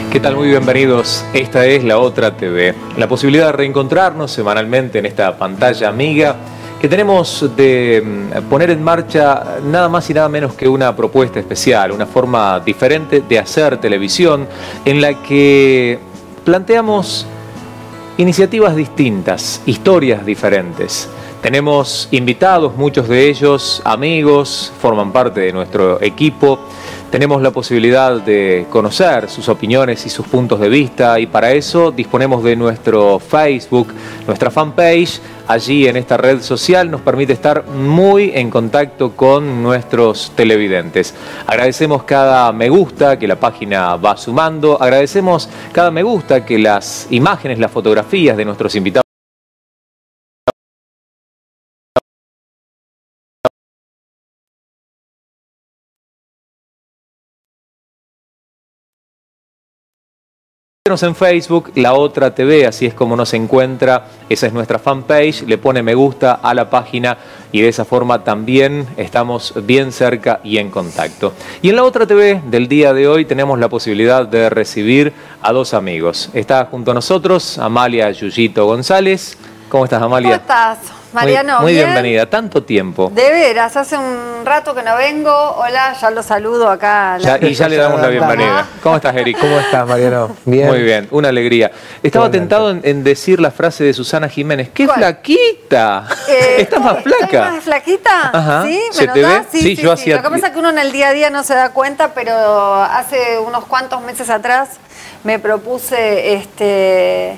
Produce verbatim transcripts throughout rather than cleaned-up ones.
¿Qué tal? Muy bienvenidos. Esta es La Otra T V. La posibilidad de reencontrarnos semanalmente en esta pantalla amiga que tenemos de poner en marcha nada más y nada menos que una propuesta especial, una forma diferente de hacer televisión en la que planteamos iniciativas distintas, historias diferentes. Tenemos invitados, muchos de ellos amigos, forman parte de nuestro equipo. Tenemos la posibilidad de conocer sus opiniones y sus puntos de vista y para eso disponemos de nuestro Facebook, nuestra fanpage. Allí en esta red social nos permite estar muy en contacto con nuestros televidentes. Agradecemos cada me gusta que la página va sumando, agradecemos cada me gusta que las imágenes, las fotografías de nuestros invitados en Facebook, La Otra T V, así es como nos encuentra, esa es nuestra fanpage, le pone me gusta a la página y de esa forma también estamos bien cerca y en contacto. Y en La Otra T V del día de hoy tenemos la posibilidad de recibir a dos amigos. Está junto a nosotros Amalia Yuyito González. ¿Cómo estás, Amalia? ¿Cómo estás, Mariano? Muy, muy ¿Bien? bienvenida, tanto tiempo. De veras, hace un rato que no vengo. Hola, ya lo saludo acá. Ya, y ya le damos la bienvenida. ¿Cómo estás, Eric? ¿Cómo estás, Mariano? Bien. Muy bien, una alegría. Estaba tentado en, en decir la frase de Susana Jiménez. ¡Qué ¿Cuál? flaquita! Eh, ¿Estás más flaca? ¿Estás más flaquita? Ajá. ¿Sí? ¿Se ¿Me te notás? ve? Sí, Sí, sí, yo sí. hacía- Lo que pasa es que uno en el día a día no se da cuenta, pero hace unos cuantos meses atrás me propuse este...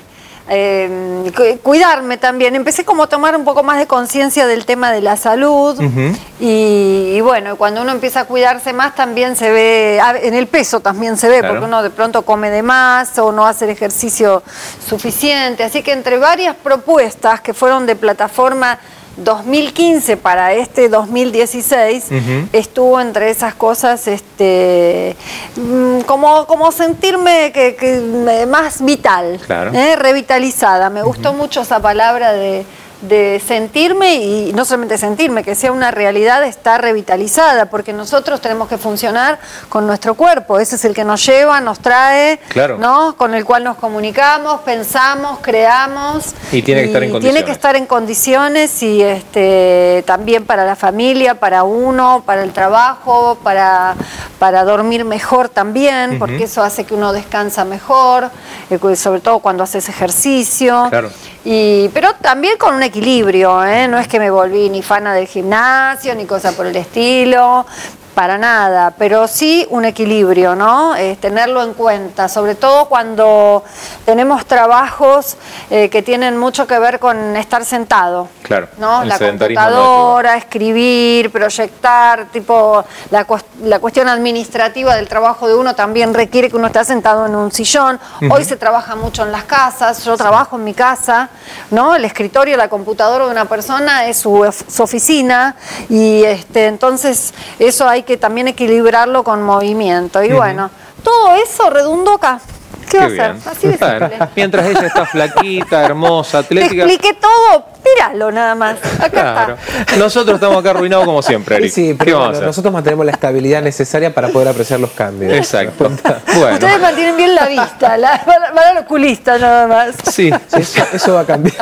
Eh, cu- cuidarme también, empecé como a tomar un poco más de conciencia del tema de la salud. Ujú. y, y bueno, cuando uno empieza a cuidarse más también se ve, a- en el peso también se ve, Claro. porque uno de pronto come de más o no hace el ejercicio suficiente, así que entre varias propuestas que fueron de plataforma dos mil quince para este dos mil dieciséis, Ujú. estuvo entre esas cosas este mm, como, como sentirme que, que, eh, más vital, Claro. ¿eh? Revitalizada. Me gustó mucho esa palabra de, de sentirme y no solamente sentirme, que sea una realidad, está revitalizada, porque nosotros tenemos que funcionar con nuestro cuerpo, ese es el que nos lleva, nos trae, Claro. ¿no? Con el cual nos comunicamos, pensamos, creamos. Y tiene que estar en Tiene condiciones. que estar en condiciones y este, también para la familia, para uno, para el trabajo, para, para dormir mejor también, Ujú. porque eso hace que uno descansa mejor, eh, sobre todo cuando haces ejercicio. Claro. Y, pero también con un equilibrio, ¿eh? No es que me volví ni fana del gimnasio, ni cosa por el estilo, para nada, pero sí un equilibrio, ¿no? Eh, tenerlo en cuenta, sobre todo cuando tenemos trabajos eh, que tienen mucho que ver con estar sentado. Claro, ¿no? el La sedentarismo no ayuda. computadora, escribir, proyectar, tipo la, cuest- la cuestión administrativa del trabajo de uno también requiere que uno esté sentado en un sillón. Ujú. Hoy se trabaja mucho en las casas, yo trabajo en mi casa, ¿no? El escritorio, la computadora de una persona es su, of- su oficina y este, entonces eso hay que también equilibrarlo con movimiento. Y Ujú. bueno, todo eso redundó acá. ¿Qué va a Qué hacer? bien. Así de Bueno, simple. mientras ella está flaquita, hermosa, Te atlética. expliqué todo, míralo nada más. Acá Claro. está. Nosotros estamos acá arruinados como siempre, Sí, Eric. sí, ¿Qué pero vamos a bueno, hacer? nosotros mantenemos la estabilidad necesaria para poder apreciar los cambios. Exacto. Bueno. Ustedes mantienen bien la vista, la, van van al oculista nada más. Sí, Sí, eso, eso va a cambiar.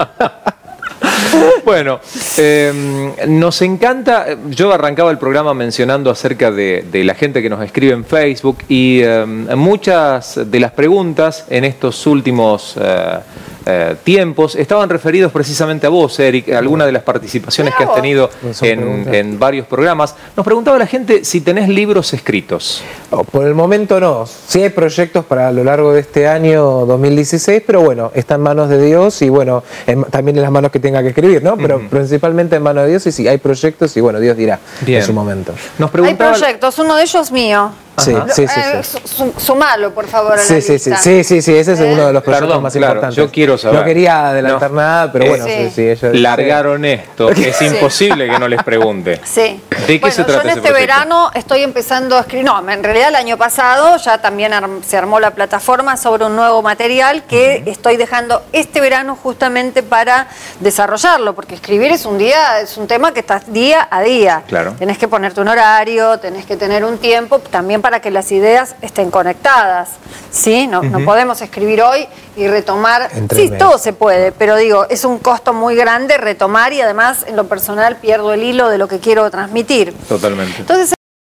Bueno, eh, nos encanta, yo arrancaba el programa mencionando acerca de, de la gente que nos escribe en Facebook y eh, muchas de las preguntas en estos últimos eh, eh, tiempos estaban referidos precisamente a vos, Eric, alguna de las participaciones que has tenido Son en, preguntas. en varios programas. Nos preguntaba la gente si tenés libros escritos. Oh, por el momento no. Sí hay proyectos para a lo largo de este año dos mil dieciséis, pero bueno, está en manos de Dios y bueno, en- también en las manos que tenga que escribir, ¿no? Pero Ujú. principalmente en manos de Dios y sí, hay proyectos y bueno, Dios dirá Bien. en su momento. Nos Hay preguntaba... proyectos, uno de ellos mío. Sí, Ajá. sí, sí, Eh, sí. su- su- Sumalo, por favor, a la Sí, sí, sí, lista. sí, sí, sí, ese es ¿Eh? uno de los proyectos Perdón, más claro, importantes. yo quiero saber. No quería adelantar No. nada, pero Eh, bueno, sí. sí, sí, ella- Largaron esto, es Sí. imposible que no les pregunte. Sí. ¿De qué bueno, se trata yo en ese este proyecto? verano estoy empezando a escribir, no, en realidad el año pasado ya también arm- se armó la plataforma sobre un nuevo material que estoy dejando este verano justamente para desarrollarlo, porque escribir es un día, es un tema que estás día a día. Claro. Tenés que ponerte un horario, tenés que tener un tiempo también para para que las ideas estén conectadas, ¿sí? No, uh-huh. no podemos escribir hoy y retomar, Entre sí, meses. todo se puede, pero digo, es un costo muy grande retomar y además en lo personal pierdo el hilo de lo que quiero transmitir. Totalmente. Entonces,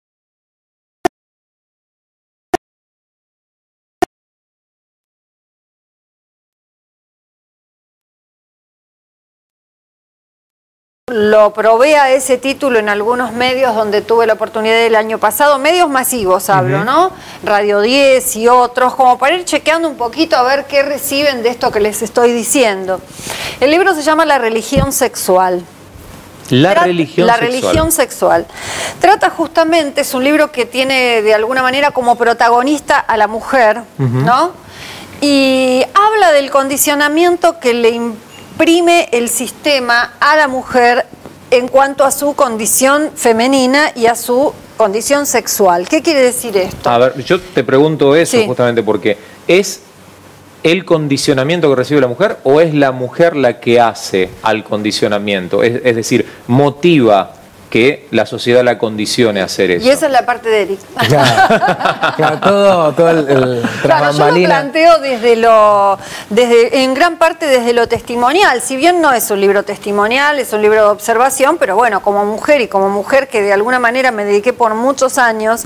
lo probé a ese título en algunos medios donde tuve la oportunidad el año pasado, medios masivos hablo, uh-huh. ¿no? Radio diez y otros, como para ir chequeando un poquito a ver qué reciben de esto que les estoy diciendo. El libro se llama La religión sexual. La Trata, religión la sexual. religión sexual. Trata justamente, es un libro que tiene de alguna manera como protagonista a la mujer, uh-huh. ¿no? Y habla del condicionamiento que le implica imprime el sistema a la mujer en cuanto a su condición femenina y a su condición sexual. ¿Qué quiere decir esto? A ver, yo te pregunto eso sí. justamente porque ¿es el condicionamiento que recibe la mujer o es la mujer la que hace al condicionamiento? Es, es decir, motiva que la sociedad la condicione a hacer eso. Y esa es la parte de Eric. Claro, claro, todo, todo el, el claro, yo lo planteo desde lo, desde, en gran parte desde lo testimonial. Si bien no es un libro testimonial, es un libro de observación, pero bueno, como mujer y como mujer que de alguna manera me dediqué por muchos años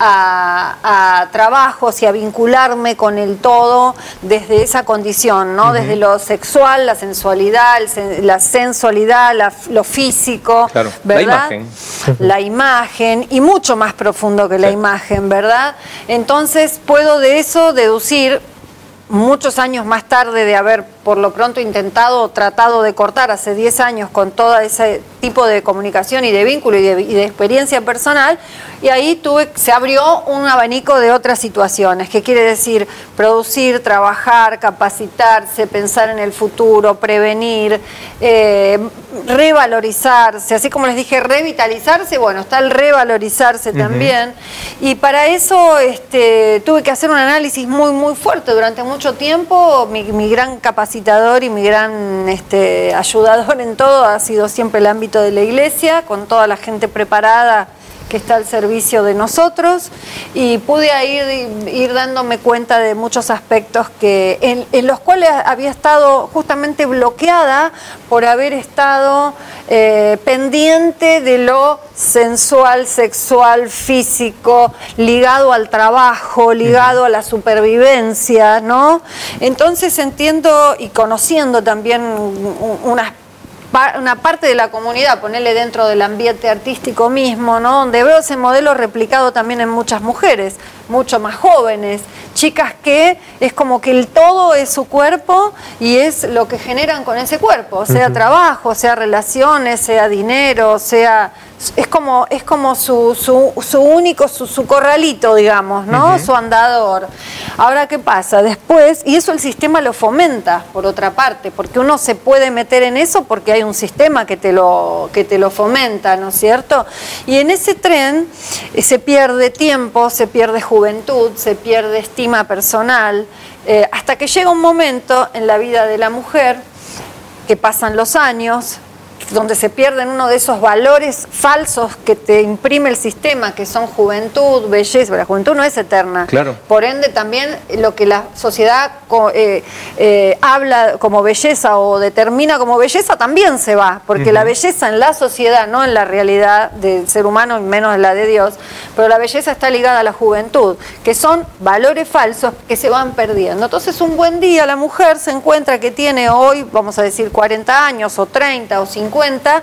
a, a trabajos y a vincularme con el todo desde esa condición, ¿no? Uh-huh. Desde lo sexual, la sensualidad, el, la sensualidad, la, lo físico, claro, ¿verdad? La imagen. La imagen, y mucho más profundo que sí. la imagen, ¿verdad? Entonces puedo de eso deducir, muchos años más tarde de haber por lo pronto intentado o tratado de cortar hace diez años con todo ese tipo de comunicación y de vínculo y de, y de experiencia personal, y ahí tuve, se abrió un abanico de otras situaciones, que quiere decir producir, trabajar, capacitarse, pensar en el futuro, prevenir, eh, revalorizarse, así como les dije, revitalizarse, bueno, está el revalorizarse uh-huh. también, y para eso este, tuve que hacer un análisis muy, muy fuerte durante mucho tiempo. Mi, mi gran capacitador y mi gran este, ayudador en todo ha sido siempre el ámbito de la iglesia, con toda la gente preparada que está al servicio de nosotros, y pude ir, ir dándome cuenta de muchos aspectos que en, en los cuales había estado justamente bloqueada por haber estado eh, pendiente de lo sensual, sexual, físico, ligado al trabajo, ligado a la supervivencia, ¿no? Entonces entiendo y conociendo también unas una parte de la comunidad, ponerle dentro del ambiente artístico mismo, ¿no? Donde veo ese modelo replicado también en muchas mujeres, mucho más jóvenes, chicas que es como que el todo es su cuerpo y es lo que generan con ese cuerpo, sea uh-huh. trabajo, sea relaciones, sea dinero, sea... Es como, es como su, su, su único, su, su corralito, digamos, ¿no? Uh-huh. Su andador. Ahora, ¿qué pasa? Después, y eso el sistema lo fomenta, por otra parte, porque uno se puede meter en eso porque hay un sistema que te lo, que te lo fomenta, ¿no es cierto? Y en ese tren eh, se pierde tiempo, se pierde juventud, se pierde estima personal, eh, hasta que llega un momento en la vida de la mujer que pasan los años, donde se pierden uno de esos valores falsos que te imprime el sistema, que son juventud, belleza. Pero la juventud no es eterna. Claro. Por ende, también lo que la sociedad eh, eh, habla como belleza o determina como belleza también se va, porque uh-huh. la belleza en la sociedad, no en la realidad del ser humano, y menos en la de Dios, pero la belleza está ligada a la juventud, que son valores falsos que se van perdiendo. Entonces, un buen día la mujer se encuentra que tiene hoy, vamos a decir, cuarenta años, o treinta, o cincuenta,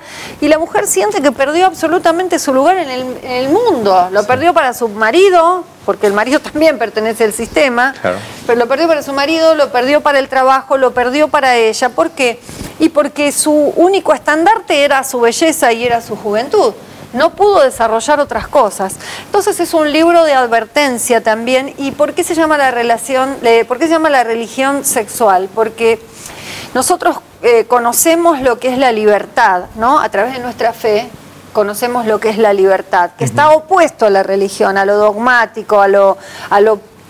y la mujer siente que perdió absolutamente su lugar en el, en el mundo. Lo sí. perdió para su marido, porque el marido también pertenece al sistema, claro. pero lo perdió para su marido, lo perdió para el trabajo, lo perdió para ella. ¿Por qué? Y porque su único estandarte era su belleza y era su juventud. No pudo desarrollar otras cosas. Entonces es un libro de advertencia también. ¿Y por qué se llama la relación, eh, por qué se llama la religión sexual? Porque nosotros eh, conocemos lo que es la libertad, ¿no? A través de nuestra fe conocemos lo que es la libertad, que uh-huh. está opuesto a la religión, a lo dogmático, a lo, a lo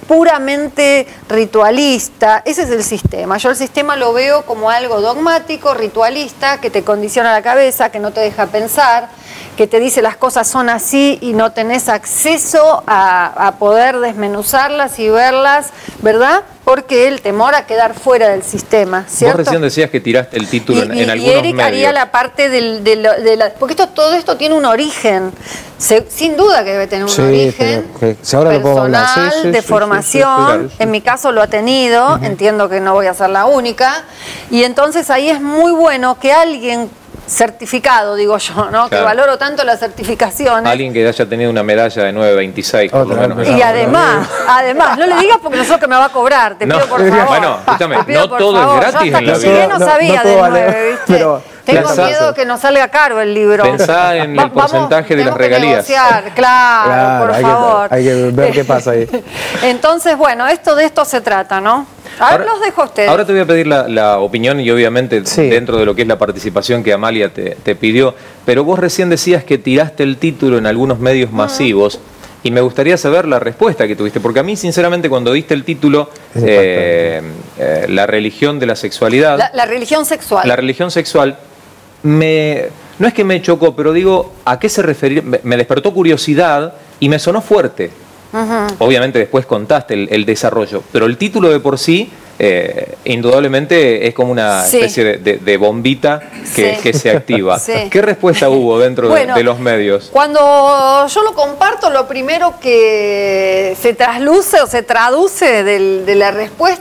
puramente ritualista. Ese es el sistema. Yo el sistema lo veo como algo dogmático, ritualista, que te condiciona la cabeza, que no te deja pensar, que te dice las cosas son así y no tenés acceso a, a poder desmenuzarlas y verlas, ¿verdad? Porque el temor a quedar fuera del sistema, ¿cierto? Vos recién decías que tiraste el título y, en, y, en algunos y Eric medios. haría la parte del, de, lo, de la... Porque esto, todo esto tiene un origen, Se, sin duda que debe tener un sí, origen que, si ahora personal, sí, sí, de sí, formación, sí, sí, claro, sí. En mi caso lo ha tenido, uh-huh. Entiendo que no voy a ser la única, y entonces ahí es muy bueno que alguien certificado, digo yo, ¿no? Claro. Que valoro tanto las certificaciones. Alguien que haya tenido una medalla de nueve veintiséis, por lo menos. Y además, además, no le digas porque no sé lo que me va a cobrar, te no, pido por favor. Bueno, escúchame, no todo favor. es gratis yo en la vida. vida. No, no sabía no, no de nueve, ¿viste? Pero tengo pensá, miedo que nos salga caro el libro. Pensá en el porcentaje de las regalías. Que negociar, claro, claro, por hay favor. Que, hay que ver qué pasa ahí. Entonces, bueno, esto de esto se trata, ¿no? Ahora, ahora los dejo a ustedes. Ahora te voy a pedir la, la opinión y obviamente sí. Dentro de lo que es la participación que Amalia te, te pidió, pero vos recién decías que tiraste el título en algunos medios uh-huh. masivos y me gustaría saber la respuesta que tuviste, porque a mí sinceramente cuando diste el título, eh, eh, la religión de la sexualidad... La, la religión sexual. La religión sexual, me, no es que me chocó, pero digo, ¿a qué se refería? Me, me despertó curiosidad y me sonó fuerte. Uh-huh. Obviamente después contaste el, el desarrollo, pero el título de por sí eh, indudablemente es como una sí. especie de, de, de bombita que, sí. que se activa. Sí. ¿Qué respuesta hubo dentro bueno, de, de los medios? Cuando yo lo comparto, lo primero que se trasluce o se traduce del, de la respuesta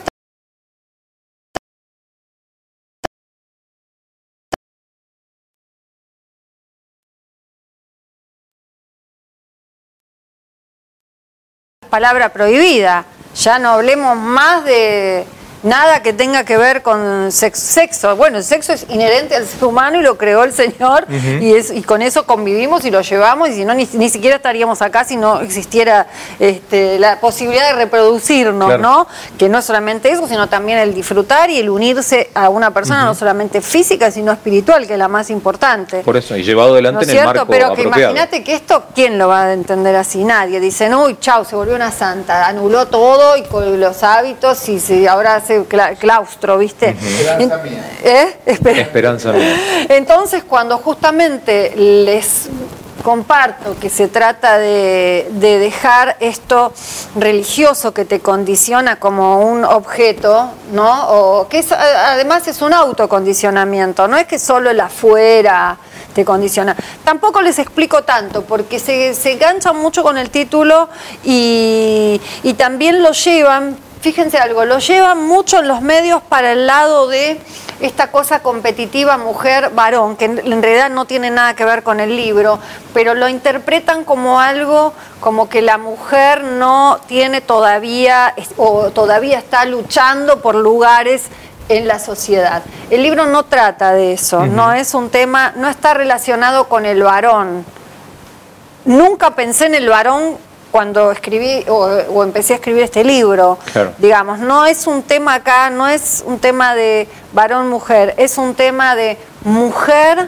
palabra prohibida, ya no hablemos más de nada que tenga que ver con sexo. Bueno, el sexo es inherente al ser humano y lo creó el Señor uh-huh. y, es, y con eso convivimos y lo llevamos, y si no, ni, ni siquiera estaríamos acá si no existiera este, la posibilidad de reproducirnos, claro. ¿no? Que no es solamente eso, sino también el disfrutar y el unirse a una persona, uh-huh. no solamente física, sino espiritual, que es la más importante. Por eso, y llevado adelante ¿no en el marco Pero apropiado. Que imagínate que esto, ¿quién lo va a entender así? Nadie. Dicen, uy, chau, se volvió una santa, anuló todo y con los hábitos y se, ahora hace claustro, ¿viste? Uh-huh. Esperanza mía. ¿Eh? Esper- Esperanza mía. Entonces, cuando justamente les comparto que se trata de, de dejar esto religioso que te condiciona como un objeto, ¿no? O que es, además es un autocondicionamiento, no es que solo el afuera te condiciona. Tampoco les explico tanto, porque se, se enganchan mucho con el título y, y también lo llevan, fíjense algo, lo llevan mucho en los medios para el lado de esta cosa competitiva mujer-varón, que en realidad no tiene nada que ver con el libro, pero lo interpretan como algo, como que la mujer no tiene todavía, o todavía está luchando por lugares en la sociedad. El libro no trata de eso, uh-huh. no es un tema, no está relacionado con el varón. Nunca pensé en el varón cuando escribí o, o empecé a escribir este libro, claro. digamos, no es un tema acá, no es un tema de varón-mujer, es un tema de mujer,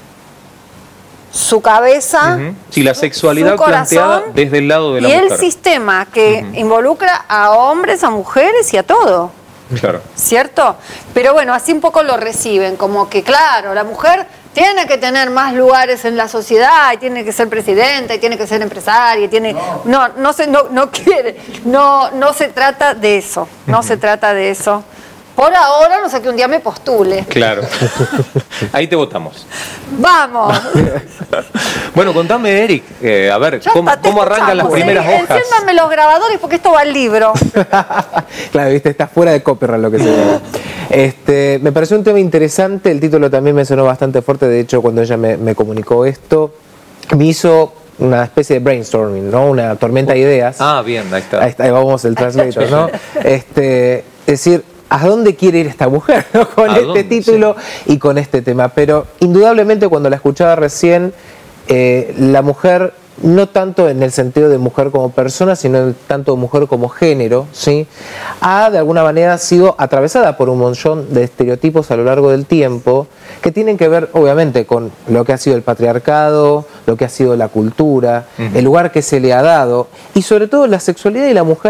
su cabeza, uh-huh. sí, la sexualidad su corazón, planteada desde el lado de la y mujer. Y el sistema que uh-huh. involucra a hombres, a mujeres y a todo. Claro. ¿Cierto? Pero bueno, así un poco lo reciben, como que claro, la mujer tiene que tener más lugares en la sociedad, y tiene que ser presidenta, y tiene que ser empresaria, y tiene no, no, no se no, no quiere, no, no se trata de eso, no uh-huh. se trata de eso. Por ahora, no sé, que un día me postule. Claro. Ahí te votamos. ¡Vamos! Bueno, contame, Eric, eh, a ver, ya ¿cómo, está, cómo arrancan las primeras eh, hojas? Enciéndame los grabadores porque esto va al libro. Claro, viste, está fuera de copyright lo que se llama. Este, me pareció un tema interesante, el título también me sonó bastante fuerte, de hecho, cuando ella me, me comunicó esto, me hizo una especie de brainstorming, ¿no? Una tormenta de ideas. Ah, bien, ahí está. Ahí está, ahí vamos el translator, ¿no? Este, es decir, ¿a dónde quiere ir esta mujer, ¿no? Con este dónde? título sí. y con este tema? Pero indudablemente cuando la escuchaba recién, eh, la mujer, no tanto en el sentido de mujer como persona, sino tanto mujer como género, ¿sí? ha de alguna manera sido atravesada por un montón de estereotipos a lo largo del tiempo que tienen que ver obviamente con lo que ha sido el patriarcado, lo que ha sido la cultura, uh-huh. el lugar que se le ha dado y sobre todo la sexualidad y la mujer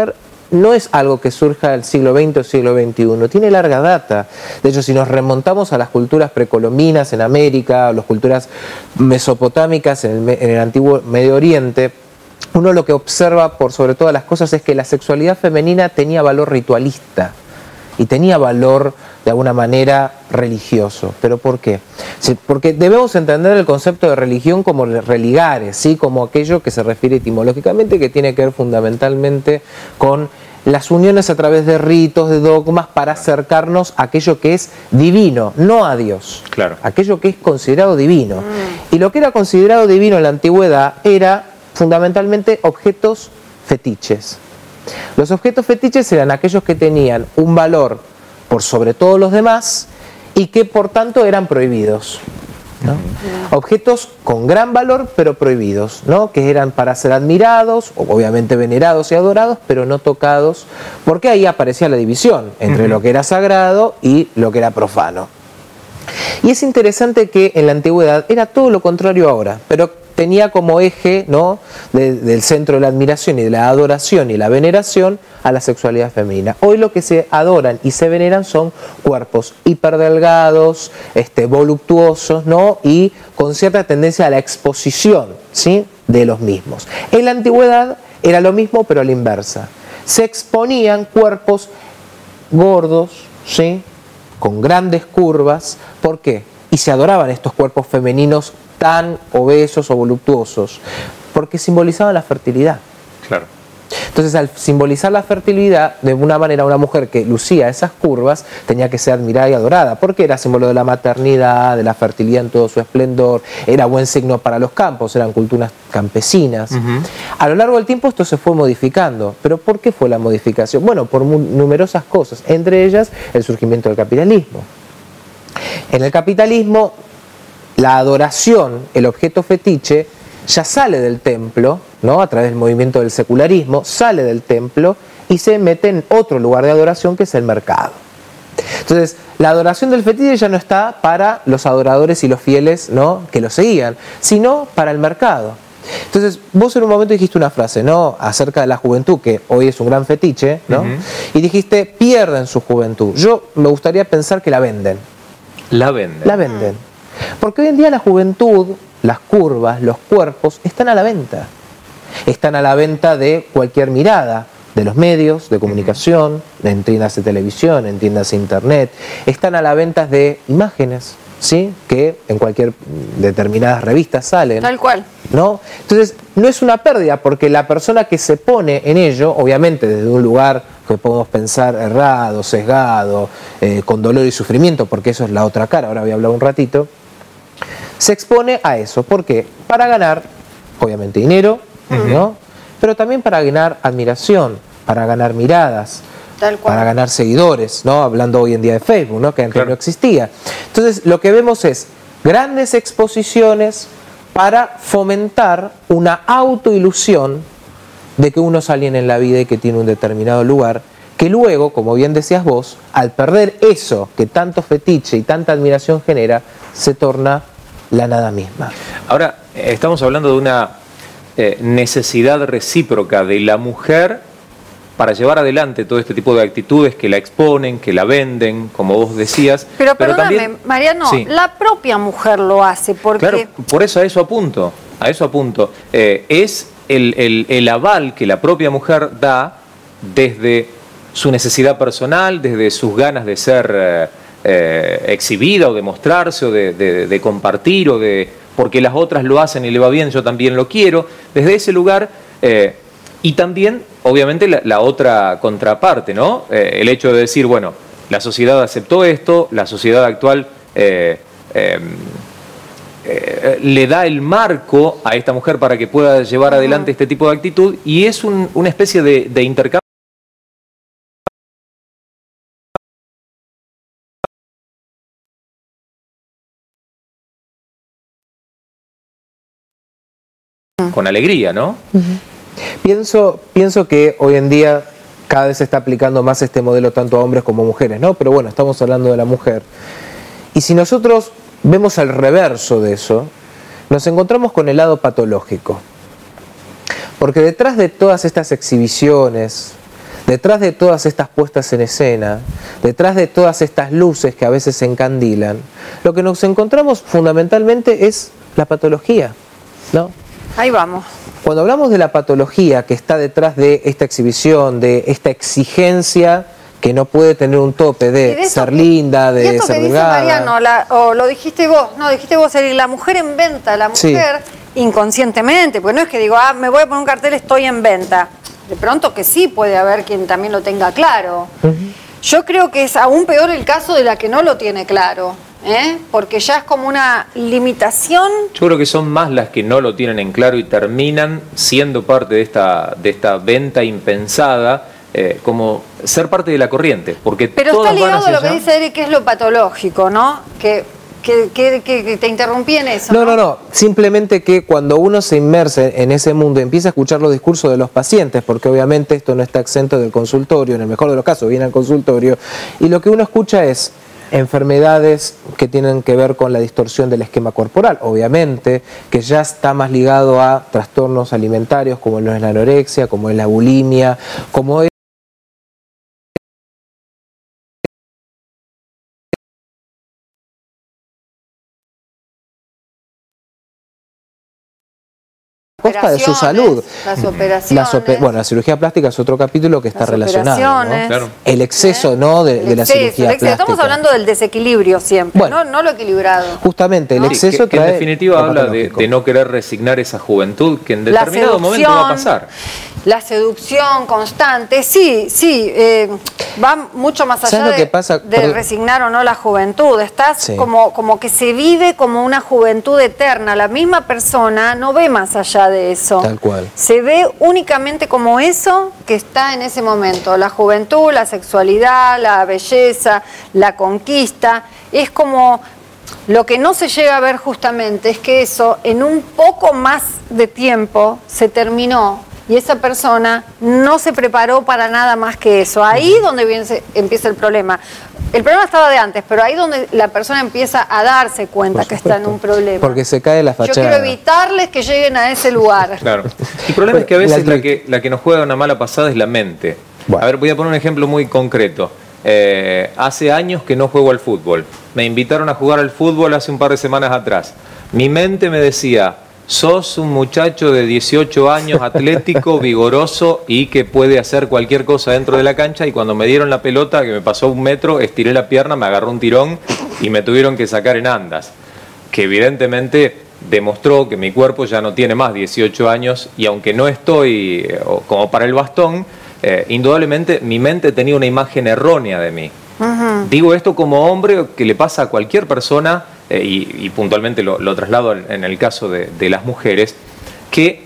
no es algo que surja del siglo veinte o siglo veintiuno, tiene larga data. De hecho, si nos remontamos a las culturas precolombinas en América, a las culturas mesopotámicas en el, en el antiguo Medio Oriente, uno lo que observa por sobre todas las cosas es que la sexualidad femenina tenía valor ritualista y tenía valor de alguna manera religioso. ¿Pero por qué? Sí, porque debemos entender el concepto de religión como religare, ¿sí? Como aquello que se refiere etimológicamente, que tiene que ver fundamentalmente con las uniones a través de ritos, de dogmas, para acercarnos a aquello que es divino, no a Dios. Claro. Aquello que es considerado divino. Mm. Y lo que era considerado divino en la antigüedad era fundamentalmente objetos fetiches. Los objetos fetiches eran aquellos que tenían un valor por sobre todos los demás y que por tanto eran prohibidos, ¿no? Uh-huh. Objetos con gran valor pero prohibidos, ¿no? Que eran para ser admirados, obviamente venerados y adorados, pero no tocados, porque ahí aparecía la división entre uh-huh. lo que era sagrado y lo que era profano. Y es interesante que en la antigüedad era todo lo contrario ahora, pero tenía como eje, ¿no?, de, del centro de la admiración y de la adoración y la veneración a la sexualidad femenina. Hoy lo que se adoran y se veneran son cuerpos hiperdelgados, este, voluptuosos, ¿no?, y con cierta tendencia a la exposición, ¿sí?, de los mismos. En la antigüedad era lo mismo pero a la inversa. Se exponían cuerpos gordos, ¿sí?, con grandes curvas. ¿Por qué? Y se adoraban estos cuerpos femeninos tan obesos o voluptuosos, porque simbolizaban la fertilidad. Claro. Entonces, al simbolizar la fertilidad, de una manera una mujer que lucía esas curvas tenía que ser admirada y adorada, porque era símbolo de la maternidad, de la fertilidad en todo su esplendor, era buen signo para los campos, eran culturas campesinas. Uh-huh. A lo largo del tiempo esto se fue modificando. ¿Pero por qué fue la modificación? Bueno, por numerosas cosas, entre ellas el surgimiento del capitalismo. En el capitalismo, la adoración, el objeto fetiche, ya sale del templo, ¿no?, a través del movimiento del secularismo, sale del templo y se mete en otro lugar de adoración que es el mercado. Entonces, la adoración del fetiche ya no está para los adoradores y los fieles, ¿no?, que lo seguían, sino para el mercado. Entonces, vos en un momento dijiste una frase, ¿no?, acerca de la juventud, que hoy es un gran fetiche, ¿no? Uh-huh. Y dijiste, pierden su juventud. Yo me gustaría pensar que la venden. La venden. La venden. Porque hoy en día la juventud, las curvas, los cuerpos, están a la venta. Están a la venta de cualquier mirada, de los medios de comunicación, en tiendas de televisión, en tiendas de internet. Están a la venta de imágenes, ¿sí?, que en cualquier determinadas revistas salen. Tal cual. ¿No? Entonces, no es una pérdida, porque la persona que se pone en ello, obviamente desde un lugar que podemos pensar errado, sesgado, eh, con dolor y sufrimiento, porque eso es la otra cara, ahora voy a hablar un ratito, se expone a eso. ¿Por qué? Para ganar, obviamente, dinero, uh-huh. ¿no?, pero también para ganar admiración, para ganar miradas, Tal cual. para ganar seguidores, ¿no?, hablando hoy en día de Facebook, ¿no?, que antes claro. no existía. Entonces, lo que vemos es grandes exposiciones para fomentar una autoilusión de que uno es alguien en la vida y que tiene un determinado lugar, que luego, como bien decías vos, al perder eso que tanto fetiche y tanta admiración genera, se torna la nada misma. Ahora, estamos hablando de una eh, necesidad recíproca de la mujer para llevar adelante todo este tipo de actitudes que la exponen, que la venden, como vos decías. Pero, pero perdóname, también, Mariano, sí. la propia mujer lo hace, porque... Claro, por eso a eso apunto, a eso apunto. Eh, es el, el, el aval que la propia mujer da desde su necesidad personal, desde sus ganas de ser eh, eh, exhibida o de mostrarse o de, de, de compartir o de... porque las otras lo hacen y le va bien, yo también lo quiero. Desde ese lugar... Eh, y también, obviamente, la, la otra contraparte, ¿no? Eh, el hecho de decir, bueno, la sociedad aceptó esto, la sociedad actual eh, eh, eh, le da el marco a esta mujer para que pueda llevar adelante este tipo de actitud, y es un, una especie de, de intercambio con alegría, ¿no? Uh-huh. Pienso, pienso que hoy en día cada vez se está aplicando más este modelo tanto a hombres como a mujeres, ¿no? Pero bueno, estamos hablando de la mujer. Y si nosotros vemos el reverso de eso, nos encontramos con el lado patológico. Porque detrás de todas estas exhibiciones, detrás de todas estas puestas en escena, detrás de todas estas luces que a veces se encandilan, lo que nos encontramos fundamentalmente es la patología, ¿no? Ahí vamos. Cuando hablamos de la patología que está detrás de esta exhibición, de esta exigencia que no puede tener un tope de, de ser que, linda, de y esto ser que dice delgada. Mariano, la, o lo dijiste vos, no, dijiste vos, la mujer en venta, la mujer sí. inconscientemente, porque no es que digo, ah, me voy a poner un cartel, estoy en venta. De pronto que sí puede haber quien también lo tenga claro. Uh-huh. Yo creo que es aún peor el caso de la que no lo tiene claro. ¿Eh? Porque ya es como una limitación. Yo creo que son más las que no lo tienen en claro y terminan siendo parte de esta, de esta venta impensada, eh, como ser parte de la corriente. Porque pero todas está ligado van a lo que dice Eric, que es lo patológico, ¿no? Que, que, que, que, que te interrumpí en eso. No, no, no, no. Simplemente que cuando uno se inmerse en ese mundo, empieza a escuchar los discursos de los pacientes, porque obviamente esto no está exento del consultorio, en el mejor de los casos viene al consultorio, y lo que uno escucha es enfermedades que tienen que ver con la distorsión del esquema corporal, obviamente, que ya está más ligado a trastornos alimentarios como es la anorexia, como es la bulimia, como es costa de su salud. Las operaciones. Las bueno, la cirugía plástica es otro capítulo que está las relacionado, ¿no? Claro. El exceso, ¿eh? ¿no? De, el de la exceso, cirugía el exceso. plástica. Estamos hablando del desequilibrio siempre, bueno, no, no lo equilibrado. Justamente, el ¿no? exceso sí, que, trae que en definitiva habla de, de no querer resignar esa juventud que en determinado momento va a pasar. La seducción constante, sí, sí, eh, va mucho más allá de, pasa? de Perdón. resignar o no la juventud. Estás sí. como, como que se vive como una juventud eterna. La misma persona no ve más allá de eso. Tal cual. Se ve únicamente como eso que está en ese momento. La juventud, la sexualidad, la belleza, la conquista. Es como lo que no se llega a ver justamente es que eso en un poco más de tiempo se terminó. Y esa persona no se preparó para nada más que eso. Ahí es donde viene, empieza el problema. El problema estaba de antes, pero ahí es donde la persona empieza a darse cuenta que está en un problema. Porque se cae la fachada. Yo quiero evitarles que lleguen a ese lugar. Claro. El problema es que a veces la que, la que nos juega una mala pasada es la mente. Bueno. A ver, voy a poner un ejemplo muy concreto. Eh, hace años que no juego al fútbol. Me invitaron a jugar al fútbol hace un par de semanas atrás. Mi mente me decía: sos un muchacho de dieciocho años, atlético, vigoroso y que puede hacer cualquier cosa dentro de la cancha. Y cuando me dieron la pelota, que me pasó un metro, estiré la pierna, me agarró un tirón y me tuvieron que sacar en andas. Que evidentemente demostró que mi cuerpo ya no tiene más dieciocho años y aunque no estoy eh, como para el bastón, eh, indudablemente mi mente tenía una imagen errónea de mí. Uh-huh. Digo esto como hombre, que le pasa a cualquier persona. Eh, y, y puntualmente lo, lo traslado en el caso de, de las mujeres, que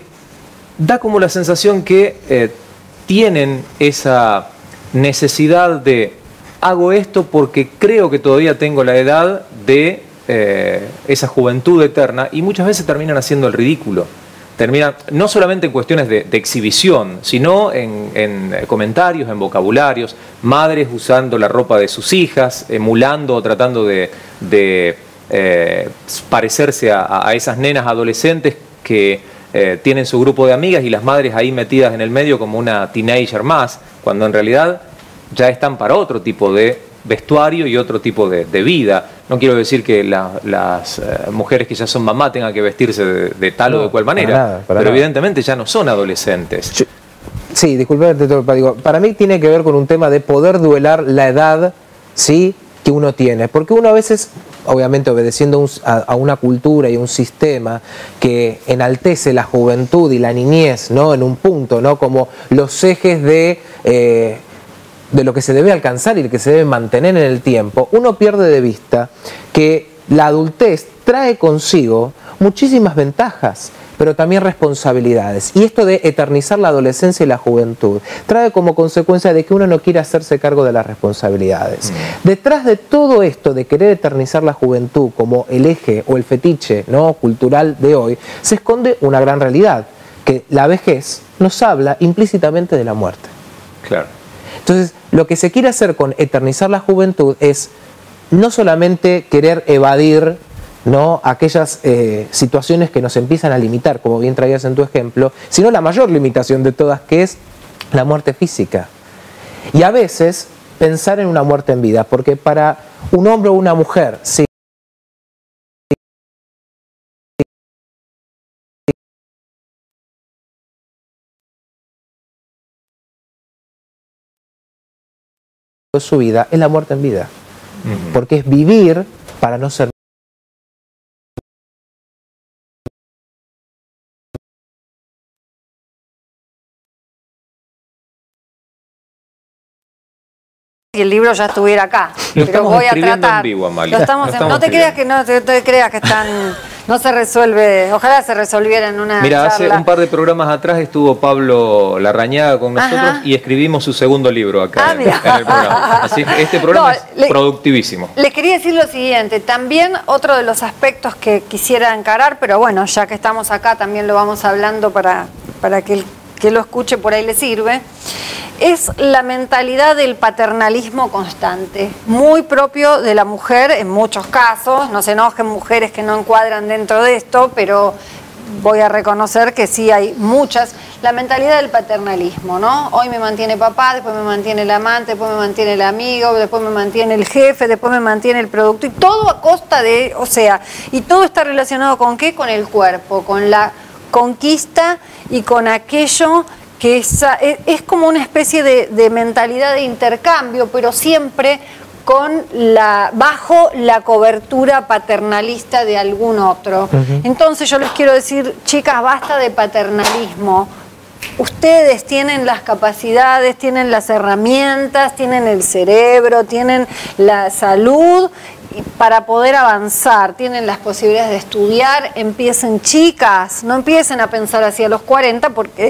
da como la sensación que eh, tienen esa necesidad de hago esto porque creo que todavía tengo la edad de eh, esa juventud eterna, y muchas veces terminan haciendo el ridículo. Terminan no solamente en cuestiones de, de exhibición, sino en, en comentarios, en vocabularios, madres usando la ropa de sus hijas, emulando o tratando de... de Eh, parecerse a, a esas nenas adolescentes que eh, tienen su grupo de amigas y las madres ahí metidas en el medio como una teenager más, cuando en realidad ya están para otro tipo de vestuario y otro tipo de, de vida. No quiero decir que la, las eh, mujeres que ya son mamá tengan que vestirse de, de tal no, o de cual manera, para nada, para pero nada. Evidentemente ya no son adolescentes. Yo, sí, disculpe, digo, para mí tiene que ver con un tema de poder duelar la edad, ¿sí?, que uno tiene, porque uno a veces, obviamente obedeciendo un, a, a una cultura y un sistema que enaltece la juventud y la niñez, ¿no?, en un punto, ¿no?, como los ejes de, eh, de lo que se debe alcanzar y lo que se debe mantener en el tiempo, uno pierde de vista que la adultez trae consigo muchísimas ventajas, pero también responsabilidades. Y esto de eternizar la adolescencia y la juventud trae como consecuencia de que uno no quiere hacerse cargo de las responsabilidades. Mm. Detrás de todo esto de querer eternizar la juventud como el eje o el fetiche, ¿no?, cultural de hoy, se esconde una gran realidad, que la vejez nos habla implícitamente de la muerte. Claro. Entonces, lo que se quiere hacer con eternizar la juventud es no solamente querer evadir, ¿no?, aquellas eh, situaciones que nos empiezan a limitar, como bien traías en tu ejemplo, sino la mayor limitación de todas, que es la muerte física. Y a veces pensar en una muerte en vida, porque para un hombre o una mujer, sí, su vida es la muerte en vida, uh-huh. porque es vivir para no ser. Y el libro ya estuviera acá, lo pero voy a tratar. En vivo, Amalia. Lo estamos, lo estamos no te creas que no te, te creas que están, no se resuelve. Ojalá se resolviera en una Mira, charla. hace un par de programas atrás estuvo Pablo Larrañaga con nosotros. Ajá. Y escribimos su segundo libro acá ah, en, en el programa. Así que este programa no, es le, productivísimo. Les quería decir lo siguiente, también otro de los aspectos que quisiera encarar, pero bueno, ya que estamos acá también lo vamos hablando para, para que el que lo escuche por ahí le sirve, es la mentalidad del paternalismo constante, muy propio de la mujer en muchos casos. No se enojen mujeres que no encuadran dentro de esto, pero voy a reconocer que sí hay muchas. La mentalidad del paternalismo, ¿no? Hoy me mantiene papá, después me mantiene el amante, después me mantiene el amigo, después me mantiene el jefe, después me mantiene el producto, y todo a costa de, o sea, y todo está relacionado con ¿qué? Con el cuerpo, con la conquista y con aquello que es, es como una especie de, de mentalidad de intercambio, pero siempre con la, bajo la cobertura paternalista de algún otro. Uh-huh. Entonces yo les quiero decir, chicas, basta de paternalismo. Ustedes tienen las capacidades, tienen las herramientas, tienen el cerebro, tienen la salud para poder avanzar, tienen las posibilidades de estudiar. Empiecen chicas, no empiecen a pensar hacia los cuarenta, porque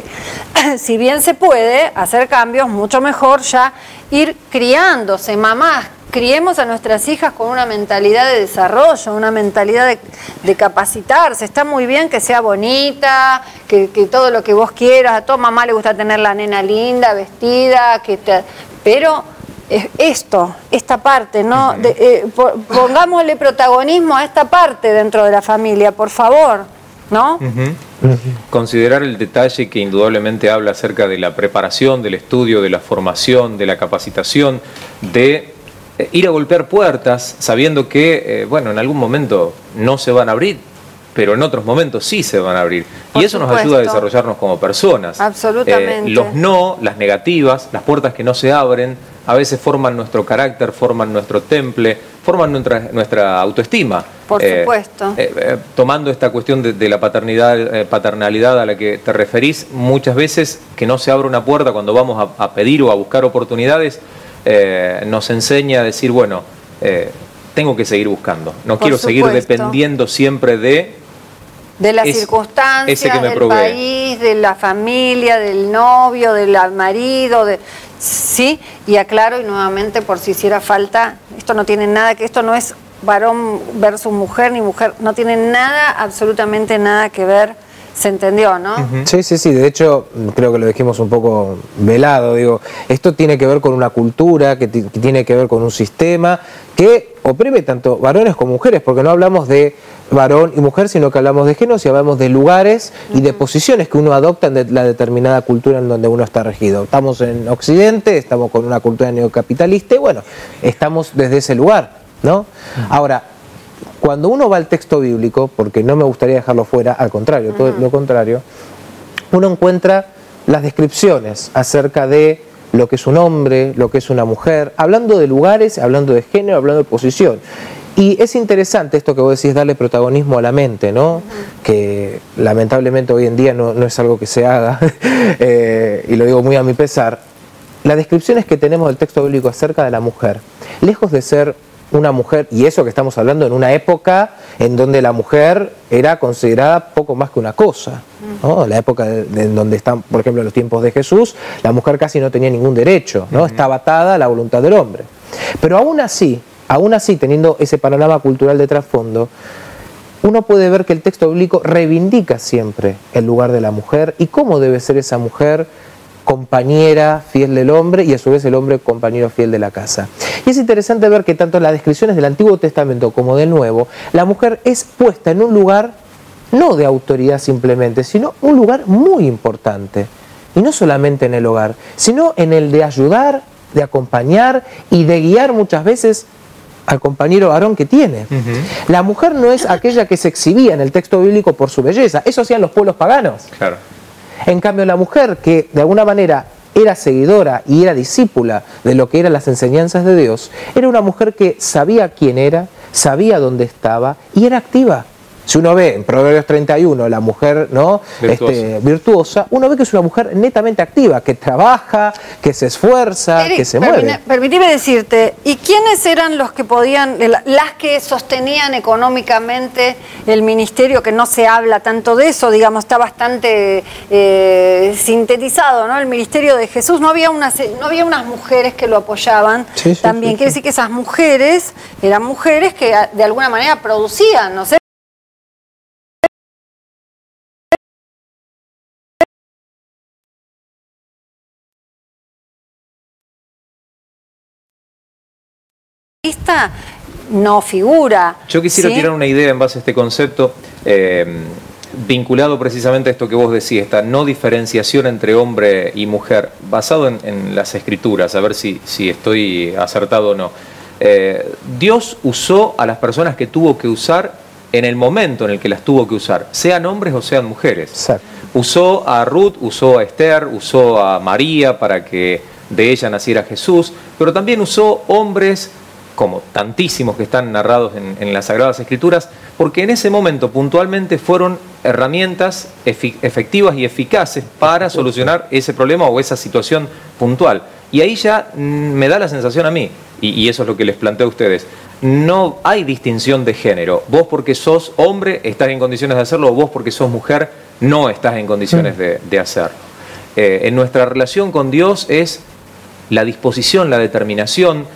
si bien se puede hacer cambios, mucho mejor ya ir criándose. Mamás, criemos a nuestras hijas con una mentalidad de desarrollo, una mentalidad de, de capacitarse. Está muy bien que sea bonita, que, que todo lo que vos quieras, a toda mamá le gusta tener la nena linda, vestida, que te, pero esto, esta parte, ¿no? De, eh, pongámosle protagonismo a esta parte dentro de la familia, por favor, ¿no? Uh-huh. Uh-huh. Considerar el detalle que indudablemente habla acerca de la preparación, del estudio, de la formación, de la capacitación, de eh, ir a golpear puertas sabiendo que, eh, bueno, en algún momento no se van a abrir, pero en otros momentos sí se van a abrir. Por y eso supuesto. Nos ayuda a desarrollarnos como personas. Absolutamente. Eh, los no, las negativas, las puertas que no se abren, a veces forman nuestro carácter, forman nuestro temple, forman nuestra, nuestra autoestima. Por eh, supuesto. Eh, eh, tomando esta cuestión de, de la paternidad, eh, paternalidad a la que te referís, muchas veces que no se abre una puerta cuando vamos a, a pedir o a buscar oportunidades, eh, nos enseña a decir, bueno, eh, tengo que seguir buscando. No Por quiero supuesto. Seguir dependiendo siempre de... De las es, circunstancias, del provee. País, de la familia, del novio, del marido, de, sí, y aclaro y nuevamente por si hiciera falta, esto no tiene nada, que esto no es varón versus mujer, ni mujer, no tiene nada, absolutamente nada que ver. ¿Se entendió, no? Uh-huh. Sí, sí, sí. De hecho, creo que lo dijimos un poco velado. Digo, esto tiene que ver con una cultura, que, que tiene que ver con un sistema que oprime tanto varones como mujeres, porque no hablamos de varón y mujer, sino que hablamos de género y hablamos de lugares uh-huh. y de posiciones que uno adopta en la determinada cultura en donde uno está regido. Estamos en Occidente, estamos con una cultura neocapitalista y bueno, estamos desde ese lugar, ¿no? Uh-huh. Ahora, cuando uno va al texto bíblico, porque no me gustaría dejarlo fuera, al contrario, todo lo contrario, uno encuentra las descripciones acerca de lo que es un hombre, lo que es una mujer, hablando de lugares, hablando de género, hablando de posición. Y es interesante esto que vos decís, darle protagonismo a la mente, ¿no? Uh-huh. Que lamentablemente hoy en día no, no es algo que se haga, eh, y lo digo muy a mi pesar. Las descripciones que tenemos del texto bíblico acerca de la mujer, lejos de ser una mujer, y eso que estamos hablando en una época en donde la mujer era considerada poco más que una cosa, ¿no? La época de, de, en donde están, por ejemplo, en los tiempos de Jesús, la mujer casi no tenía ningún derecho, ¿no? Uh-huh. Estaba atada a la voluntad del hombre. Pero aún así, aún así, teniendo ese panorama cultural de trasfondo, uno puede ver que el texto bíblico reivindica siempre el lugar de la mujer y cómo debe ser esa mujer compañera fiel del hombre y a su vez el hombre compañero fiel de la casa. Y es interesante ver que tanto en las descripciones del Antiguo Testamento como del Nuevo, la mujer es puesta en un lugar no de autoridad simplemente, sino un lugar muy importante. Y no solamente en el hogar, sino en el de ayudar de acompañar y de guiar muchas veces al compañero varón que tiene. Uh-huh. La mujer no es aquella que se exhibía en el texto bíblico por su belleza, eso hacían los pueblos paganos. Claro. En cambio, la mujer que de alguna manera era seguidora y era discípula de lo que eran las enseñanzas de Dios, era una mujer que sabía quién era, sabía dónde estaba y era activa. Si uno ve en Proverbios treinta y uno la mujer, ¿no?, virtuosa. Este, virtuosa, uno ve que es una mujer netamente activa, que trabaja, que se esfuerza, Eric, que se mueve. Permíteme decirte, ¿y quiénes eran los que podían, las que sostenían económicamente el ministerio, que no se habla tanto de eso, digamos, está bastante eh, sintetizado, ¿no? El ministerio de Jesús, no había unas, no había unas mujeres que lo apoyaban sí, sí, también. Sí, Quiere sí. decir que esas mujeres eran mujeres que de alguna manera producían, no sé, no figura. Yo quisiera ¿sí? tirar una idea en base a este concepto, eh, vinculado precisamente a esto que vos decís, esta no diferenciación entre hombre y mujer, basado en, en las escrituras, a ver si, si estoy acertado o no. Eh, Dios usó a las personas que tuvo que usar en el momento en el que las tuvo que usar, sean hombres o sean mujeres. Exacto. Usó a Ruth, usó a Esther, usó a María para que de ella naciera Jesús, pero también usó hombres como tantísimos que están narrados en, en las Sagradas Escrituras, porque en ese momento puntualmente fueron herramientas efectivas y eficaces para solucionar ese problema o esa situación puntual. Y ahí ya me da la sensación a mí, y, y eso es lo que les planteo a ustedes, no hay distinción de género. Vos porque sos hombre estás en condiciones de hacerlo, o vos porque sos mujer no estás en condiciones de, de hacerlo. Eh, en nuestra relación con Dios es la disposición, la determinación,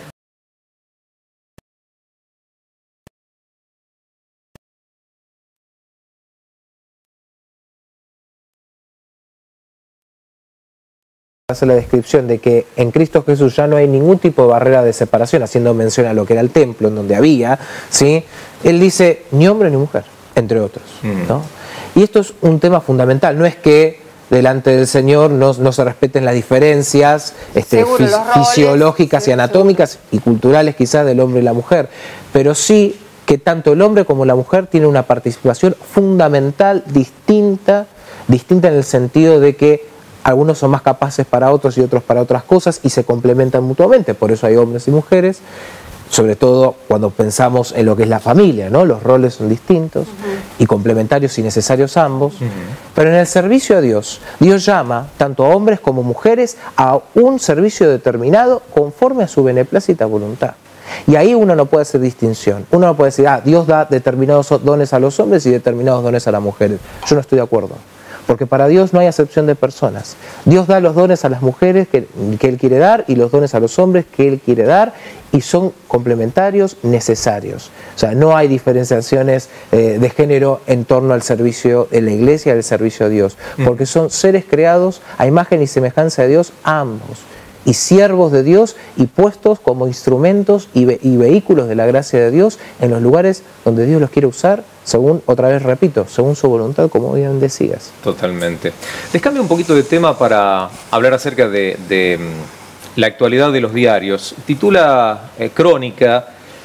hace la descripción de que en Cristo Jesús ya no hay ningún tipo de barrera de separación, haciendo mención a lo que era el templo en donde había, ¿sí? Él dice ni hombre ni mujer, entre otros, ¿no? Y esto es un tema fundamental, no es que delante del Señor no, no se respeten las diferencias este, fis fisiológicas y anatómicas y culturales quizás del hombre y la mujer, pero sí que tanto el hombre como la mujer tienen una participación fundamental, distinta, distinta en el sentido de que algunos son más capaces para otros y otros para otras cosas y se complementan mutuamente, por eso hay hombres y mujeres, sobre todo cuando pensamos en lo que es la familia, ¿no? Los roles son distintos uh-huh. y complementarios y necesarios ambos, uh-huh. pero en el servicio a Dios, Dios llama tanto a hombres como mujeres a un servicio determinado conforme a su beneplácita voluntad. Y ahí uno no puede hacer distinción, uno no puede decir, ah, Dios da determinados dones a los hombres y determinados dones a las mujeres. Yo no estoy de acuerdo. Porque para Dios no hay acepción de personas. Dios da los dones a las mujeres que, que Él quiere dar y los dones a los hombres que Él quiere dar y son complementarios, necesarios. O sea, no hay diferenciaciones eh, de género en torno al servicio de la iglesia y al servicio a Dios. Porque son seres creados a imagen y semejanza de Dios ambos. Y siervos de Dios y puestos como instrumentos y, ve y vehículos de la gracia de Dios en los lugares donde Dios los quiere usar, según, otra vez repito, según su voluntad, como bien decías. Totalmente. Les cambio un poquito de tema para hablar acerca de, de la actualidad de los diarios. Titula eh, Crónica,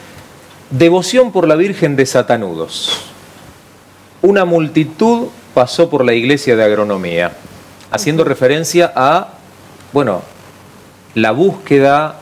Devoción por la Virgen de Satanudos. Una multitud pasó por la iglesia de Agronomía, haciendo referencia a, bueno, la búsqueda,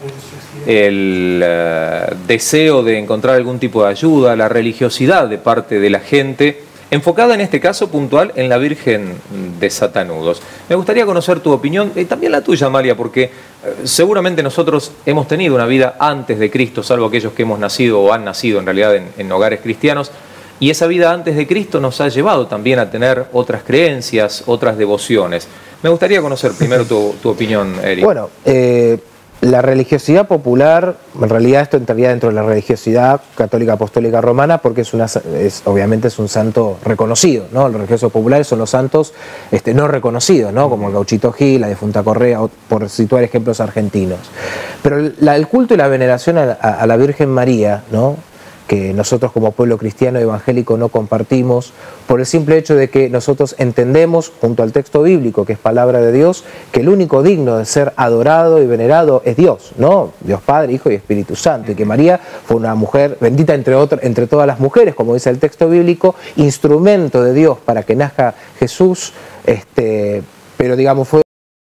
el uh, deseo de encontrar algún tipo de ayuda, la religiosidad de parte de la gente, enfocada en este caso puntual en la Virgen de Satanudos. Me gustaría conocer tu opinión, y también la tuya, Amalia, porque uh, seguramente nosotros hemos tenido una vida antes de Cristo, salvo aquellos que hemos nacido o han nacido en realidad en, en hogares cristianos, y esa vida antes de Cristo nos ha llevado también a tener otras creencias, otras devociones. Me gustaría conocer primero tu, tu opinión, Eric. Bueno, eh, la religiosidad popular, en realidad esto entraría dentro de la religiosidad católica apostólica romana, porque es una, es, obviamente es un santo reconocido, ¿no? Los religiosos populares son los santos este, no reconocidos, ¿no? Como el Gauchito Gil, la difunta Correa, por situar ejemplos argentinos. Pero la, el culto y la veneración a, a, a la Virgen María, ¿no? que nosotros como pueblo cristiano evangélico no compartimos, por el simple hecho de que nosotros entendemos, junto al texto bíblico, que es palabra de Dios, que el único digno de ser adorado y venerado es Dios, ¿no? Dios Padre, Hijo y Espíritu Santo, y que María fue una mujer bendita entre, otras, entre todas las mujeres, como dice el texto bíblico, instrumento de Dios para que nazca Jesús, este, pero digamos fue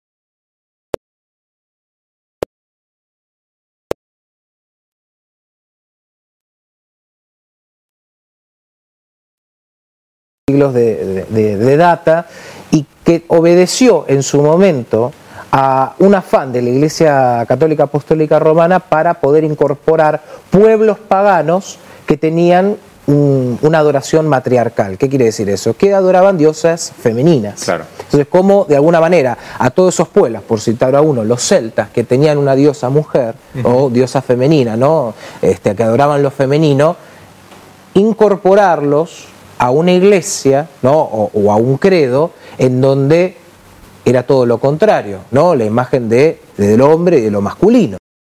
siglos de, de, de data, y que obedeció en su momento a un afán de la Iglesia Católica Apostólica Romana para poder incorporar pueblos paganos que tenían un, una adoración matriarcal. ¿Qué quiere decir eso? Que adoraban diosas femeninas. Claro. Entonces, como de alguna manera a todos esos pueblos, por citar a uno, los celtas, que tenían una diosa mujer, uh-huh, o diosa femenina, ¿no? Este, que adoraban lo femenino, incorporarlos a una iglesia, ¿no? o, o a un credo en donde era todo lo contrario, ¿no? La imagen de, de del hombre y de lo masculino.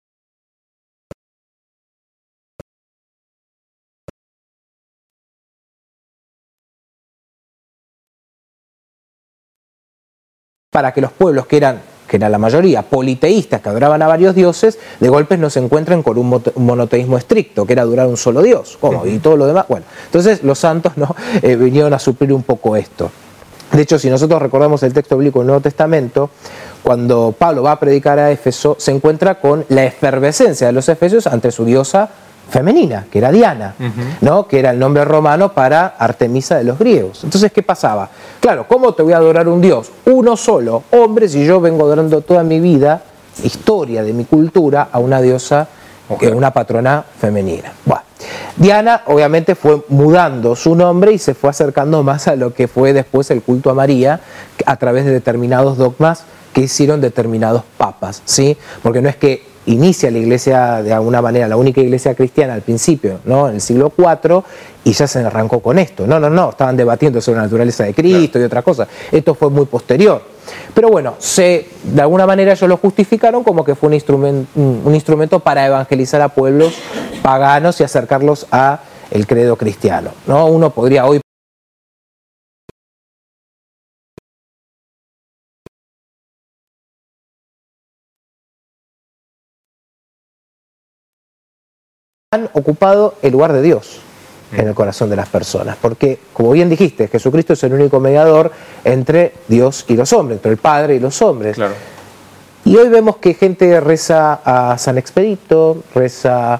Para que los pueblos que eran, que era la mayoría, politeístas, que adoraban a varios dioses, de golpes no se encuentran con un monoteísmo estricto, que era adorar un solo dios. ¿Cómo? Uh-huh. Y todo lo demás. Bueno, entonces los santos, ¿no? eh, vinieron a suplir un poco esto. De hecho, si nosotros recordamos el texto bíblico del Nuevo Testamento, cuando Pablo va a predicar a Éfeso, se encuentra con la efervescencia de los efesios ante su diosa femenina, que era Diana, uh-huh, ¿no? Que era el nombre romano para Artemisa de los griegos. Entonces, ¿qué pasaba? Claro, ¿cómo te voy a adorar un dios? Uno solo, hombre, si yo vengo adorando toda mi vida, historia de mi cultura, a una diosa, okay, una patrona femenina. Bueno, Diana obviamente fue mudando su nombre y se fue acercando más a lo que fue después el culto a María a través de determinados dogmas que hicieron determinados papas, ¿sí? Porque no es que inicia la iglesia de alguna manera, la única iglesia cristiana al principio, ¿no? En el siglo cuatro, y ya se arrancó con esto. No, no, no, estaban debatiendo sobre la naturaleza de Cristo, claro, y otra cosa. Esto fue muy posterior. Pero bueno, se, de alguna manera ellos lo justificaron como que fue un instrumento, un instrumento para evangelizar a pueblos paganos y acercarlos a el credo cristiano, ¿no? Uno podría hoy han ocupado el lugar de Dios en el corazón de las personas, porque, como bien dijiste, Jesucristo es el único mediador entre Dios y los hombres, entre el Padre y los hombres. Claro. Y hoy vemos que gente reza a San Expedito, reza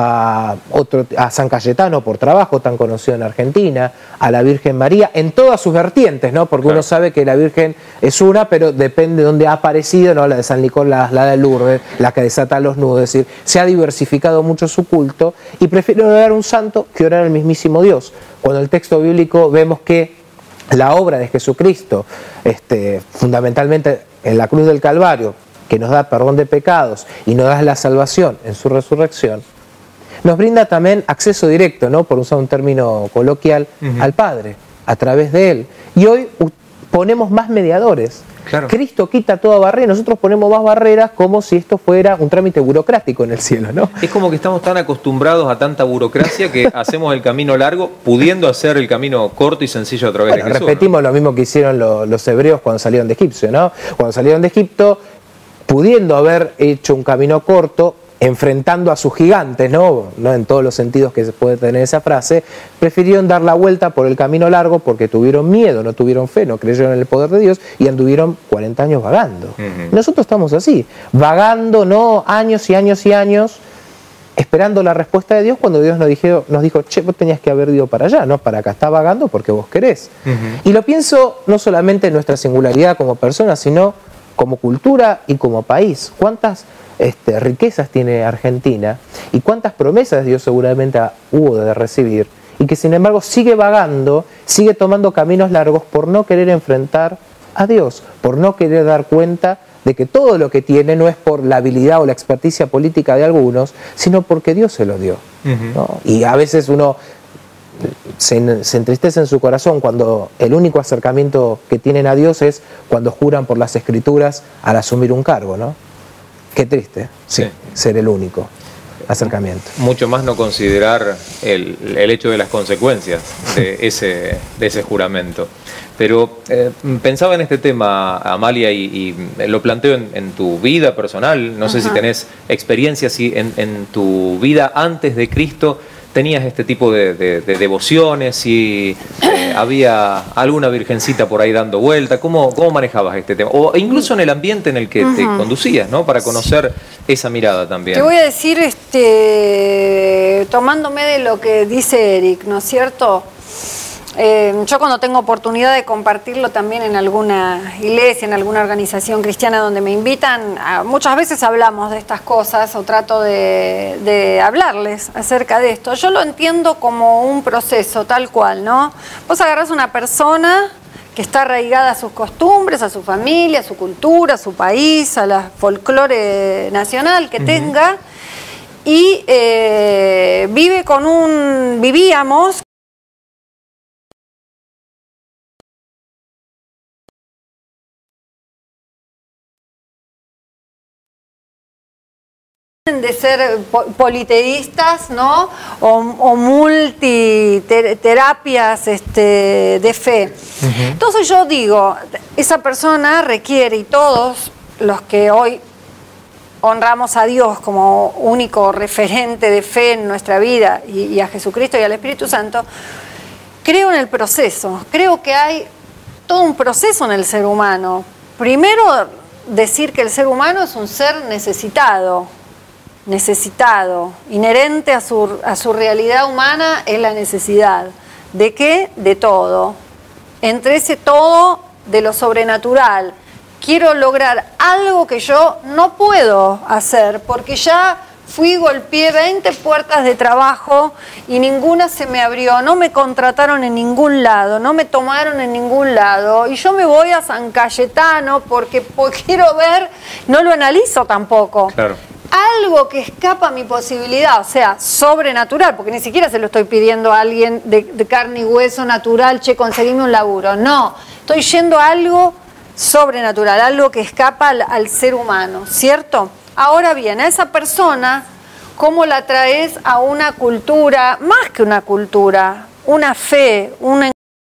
a, otro, a San Cayetano por trabajo, tan conocido en Argentina, a la Virgen María, en todas sus vertientes, ¿no? Porque claro, uno sabe que la Virgen es una, pero depende de dónde ha aparecido, ¿no? La de San Nicolás, la de Lourdes, la que desata los nudos, es decir, se ha diversificado mucho su culto y prefieren orar a un santo que orar al mismísimo Dios. Cuando en el texto bíblico vemos que la obra de Jesucristo, este, fundamentalmente en la cruz del Calvario, que nos da perdón de pecados y nos da la salvación en su resurrección, nos brinda también acceso directo, ¿no? Por usar un término coloquial, uh-huh, al Padre, a través de Él. Y hoy ponemos más mediadores. Claro. Cristo quita toda barrera, nosotros ponemos más barreras como si esto fuera un trámite burocrático en el cielo, ¿no? Es como que estamos tan acostumbrados a tanta burocracia que hacemos el camino largo, pudiendo hacer el camino corto y sencillo a través bueno, de Jesús. Repetimos, ¿no? Lo mismo que hicieron los, los hebreos cuando salieron de Egipto, ¿no? Cuando salieron de Egipto, pudiendo haber hecho un camino corto, enfrentando a sus gigantes, ¿no? ¿no? En todos los sentidos que se puede tener esa frase, prefirieron dar la vuelta por el camino largo porque tuvieron miedo, no tuvieron fe, no creyeron en el poder de Dios y anduvieron cuarenta años vagando. Uh-huh. Nosotros estamos así, vagando, ¿no? Años y años y años, esperando la respuesta de Dios cuando Dios nos dijo, nos dijo che, vos tenías que haber ido para allá, ¿no? Para acá, está vagando porque vos querés. Uh-huh. Y lo pienso no solamente en nuestra singularidad como personas, sino como cultura y como país. ¿Cuántas Este, riquezas tiene Argentina y cuántas promesas Dios seguramente hubo de recibir y que sin embargo sigue vagando, sigue tomando caminos largos por no querer enfrentar a Dios, por no querer dar cuenta de que todo lo que tiene no es por la habilidad o la experticia política de algunos, sino porque Dios se lo dio. Uh-huh. ¿no? Y a veces uno se, se entristece en su corazón cuando el único acercamiento que tienen a Dios es cuando juran por las Escrituras al asumir un cargo, ¿no? Qué triste, sí, sí, ser el único. acercamiento. Mucho más no considerar el, el hecho de las consecuencias de ese, de ese juramento. Pero eh, pensaba en este tema, Amalia, y, y lo planteo en, en tu vida personal. No Ajá. sé si tenés experiencia, si en, en tu vida antes de Cristo tenías este tipo de, de, de devociones, si eh, había alguna virgencita por ahí dando vuelta. ¿Cómo, cómo manejabas este tema? O incluso en el ambiente en el que uh-huh. te conducías, ¿no? Para conocer esa mirada también. Te voy a decir, este, tomándome de lo que dice Eric, ¿no es cierto? Eh, yo cuando tengo oportunidad de compartirlo también en alguna iglesia, en alguna organización cristiana donde me invitan, a, muchas veces hablamos de estas cosas o trato de, de hablarles acerca de esto. Yo lo entiendo como un proceso tal cual, ¿no? Vos agarrás una persona que está arraigada a sus costumbres, a su familia, a su cultura, a su país, a la folclore nacional que uh-huh. tenga, y eh, vive con un, vivíamos de ser politeístas, ¿no? O, o multiterapias este, de fe. Uh-huh. Entonces yo digo, esa persona requiere, y todos los que hoy honramos a Dios como único referente de fe en nuestra vida, y, y a Jesucristo y al Espíritu Santo, creo en el proceso. Creo que hay todo un proceso en el ser humano. Primero, decir que el ser humano es un ser necesitado. necesitado, inherente a su, a su realidad humana es la necesidad. ¿De qué? De todo. Entre ese todo, de lo sobrenatural. Quiero lograr algo que yo no puedo hacer, porque ya fui, golpeé veinte puertas de trabajo y ninguna se me abrió, no me contrataron en ningún lado, no me tomaron en ningún lado, y yo me voy a San Cayetano porque, porque quiero ver, no lo analizo tampoco. Claro. Algo que escapa a mi posibilidad, o sea, sobrenatural, porque ni siquiera se lo estoy pidiendo a alguien de, de carne y hueso natural, che, conseguime un laburo. No, estoy yendo a algo sobrenatural, algo que escapa al, al ser humano, ¿cierto? Ahora bien, a esa persona, ¿cómo la traes a una cultura, más que una cultura, una fe, una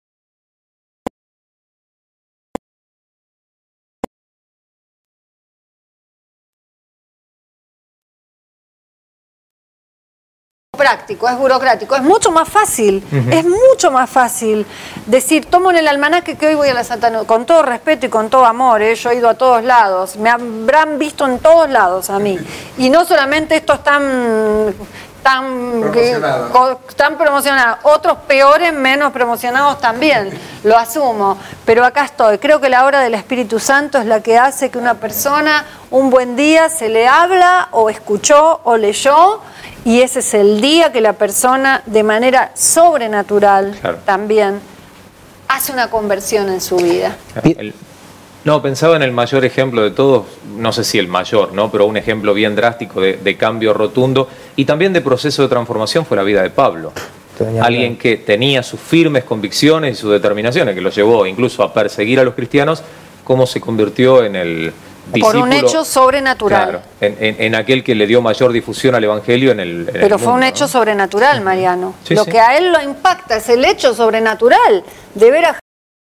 práctico, es burocrático, es mucho más fácil, uh-huh. es mucho más fácil decir, tomo en el almanaque que hoy voy a la Santa Noche, con todo respeto y con todo amor, ¿eh? Yo he ido a todos lados, me habrán visto en todos lados a mí, y no solamente estos tan tan promocionados, que, tan promocionados, otros peores, menos promocionados también, lo asumo, pero acá estoy. Creo que la obra del Espíritu Santo es la que hace que una persona un buen día se le habla, o escuchó, o leyó, y ese es el día que la persona, de manera sobrenatural, claro. también hace una conversión en su vida. El, no, pensaba en el mayor ejemplo de todos, no sé si el mayor, ¿no? Pero un ejemplo bien drástico de, de cambio rotundo y también de proceso de transformación fue la vida de Pablo. Alguien que tenía sus firmes convicciones y sus determinaciones, que lo llevó incluso a perseguir a los cristianos, cómo se convirtió en el discípulo, por un hecho sobrenatural. Claro, en, en, en aquel que le dio mayor difusión al Evangelio en el en Pero el fue mundo, un hecho ¿no? sobrenatural, Mariano. Sí, lo sí. que a él lo impacta es el hecho sobrenatural de ver a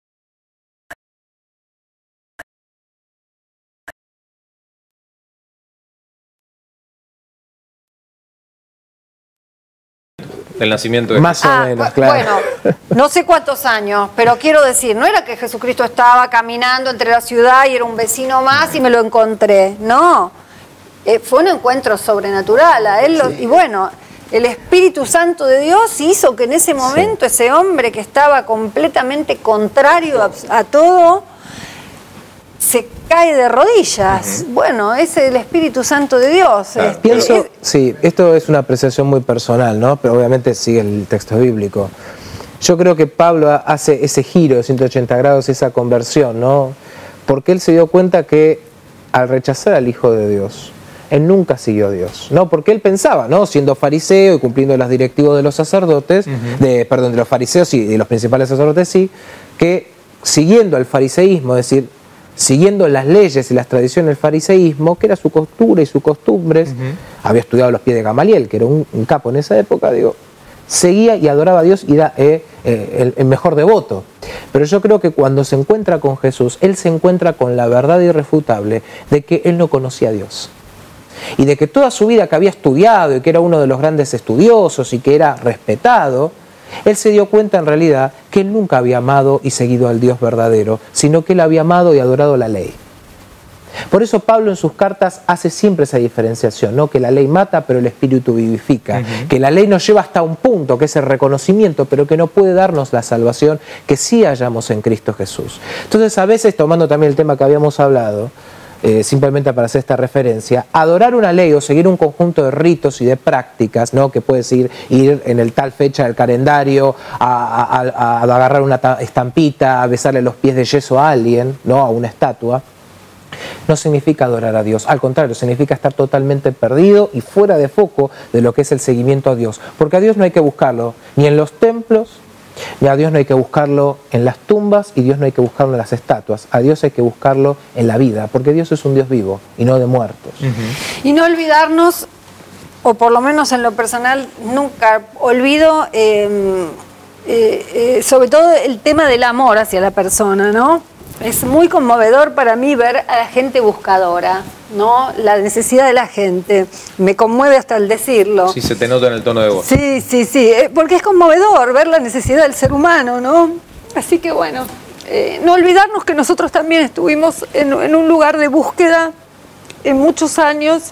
el nacimiento de Más o ah, menos, bu claro. Bueno, no sé cuántos años, pero quiero decir, no era que Jesucristo estaba caminando entre la ciudad y era un vecino más y me lo encontré, no. Eh, fue un encuentro sobrenatural a él, lo, sí. y bueno, el Espíritu Santo de Dios hizo que en ese momento sí. ese hombre que estaba completamente contrario a, a todo, se cae de rodillas. Uh-huh. Bueno, es el Espíritu Santo de Dios. Claro, este, Pienso, es, sí, esto es una apreciación muy personal, ¿no? Pero obviamente sigue el texto bíblico. Yo creo que Pablo hace ese giro de ciento ochenta grados, esa conversión, ¿no? Porque él se dio cuenta que al rechazar al Hijo de Dios, él nunca siguió a Dios, ¿no? Porque él pensaba, ¿no? Siendo fariseo y cumpliendo las directivas de los sacerdotes, uh-huh. de, perdón, de los fariseos y de los principales sacerdotes, sí, que siguiendo al fariseísmo, es decir, siguiendo las leyes y las tradiciones del fariseísmo, que era su costura y sus costumbres, uh-huh. había estudiado a los pies de Gamaliel, que era un, un capo en esa época, digo, seguía y adoraba a Dios y era eh, eh, el, el mejor devoto. Pero yo creo que cuando se encuentra con Jesús, él se encuentra con la verdad irrefutable de que él no conocía a Dios. Y de que toda su vida que había estudiado y que era uno de los grandes estudiosos y que era respetado, él se dio cuenta en realidad que él nunca había amado y seguido al Dios verdadero, sino que él había amado y adorado la ley. Por eso Pablo en sus cartas hace siempre esa diferenciación, ¿no? Que la ley mata, pero el Espíritu vivifica. Uh-huh. Que la ley nos lleva hasta un punto, que es el reconocimiento, pero que no puede darnos la salvación que sí hallamos en Cristo Jesús. Entonces, a veces, tomando también el tema que habíamos hablado, Eh, simplemente para hacer esta referencia, adorar una ley o seguir un conjunto de ritos y de prácticas, ¿no? Que puedes ir, ir en el tal fecha del calendario a, a, a, a agarrar una estampita, a besarle los pies de yeso a alguien, ¿no? A una estatua, no significa adorar a Dios, al contrario, significa estar totalmente perdido y fuera de foco de lo que es el seguimiento a Dios, porque a Dios no hay que buscarlo ni en los templos, ni a Dios no hay que buscarlo en las tumbas, y Dios no hay que buscarlo en las estatuas. A Dios hay que buscarlo en la vida, porque Dios es un Dios vivo y no de muertos. Uh-huh. Y no olvidarnos, o por lo menos en lo personal, nunca olvido, eh, eh, eh, sobre todo el tema del amor hacia la persona, ¿no? Es muy conmovedor para mí ver a la gente buscadora, ¿no? La necesidad de la gente. Me conmueve hasta el decirlo. Sí, se te nota en el tono de voz. Sí, sí, sí. Porque es conmovedor ver la necesidad del ser humano, ¿no? Así que bueno, eh, no olvidarnos que nosotros también estuvimos en, en un lugar de búsqueda en muchos años.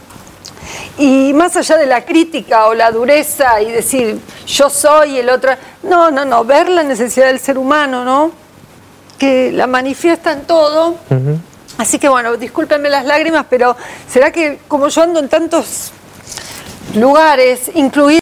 Y más allá de la crítica o la dureza y decir yo soy el otro. No, no, no. Ver la necesidad del ser humano, ¿no? Que la manifiesta en todo. Uh-huh. Así que bueno, discúlpenme las lágrimas, pero será que como yo ando en tantos lugares, incluidos